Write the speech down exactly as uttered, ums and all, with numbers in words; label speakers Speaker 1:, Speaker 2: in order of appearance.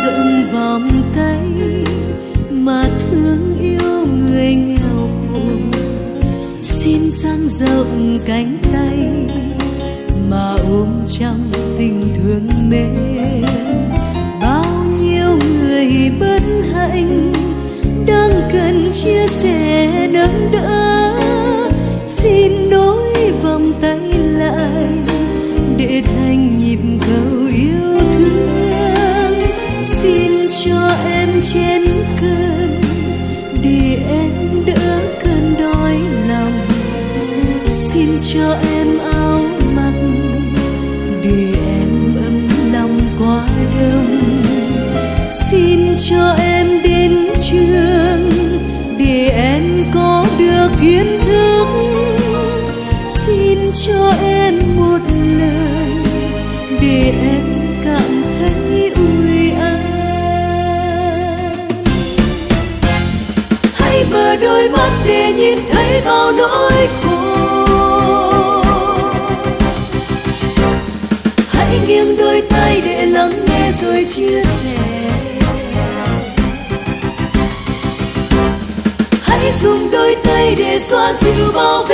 Speaker 1: rộng vòng tay mà thương yêu người nghèo khổ. Xin dang rộng cánh tay mà ôm trong tình thương mến. Bao nhiêu người bất hạnh đang cần chia sẻ nâng đỡ, xin nối vòng tay lại để thành nhịp cầu yêu thương. Xin cho em chén cơm để em đỡ cơn đói lòng. Xin cho em áo mặc để em ấm lòng qua đông. Xin cho em đến trường để em có được kiến thức. Xin cho em một lời để em cảm thấy ủi an. Hãy mở đôi mắt để nhìn thấy bao nỗi khổ. Hãy nghiêng đôi tay để lắng nghe rồi chia sẻ. Hãy dùng đôi tay để xoa dịu bao